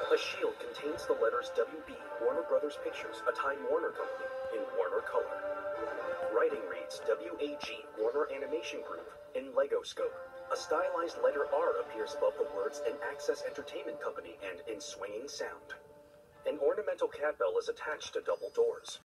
A shield contains the letters WB, Warner Brothers Pictures, a Time Warner company, in Warner color. Writing reads WAG, Warner Animation Group, in Lego scope. A stylized letter R appears above the words an Access Entertainment Company and in swinging sound. An ornamental cat bell is attached to double doors.